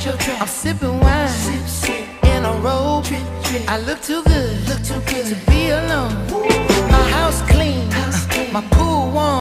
I'm sipping wine in a robe. I look too good to be alone. My house clean, my pool warm.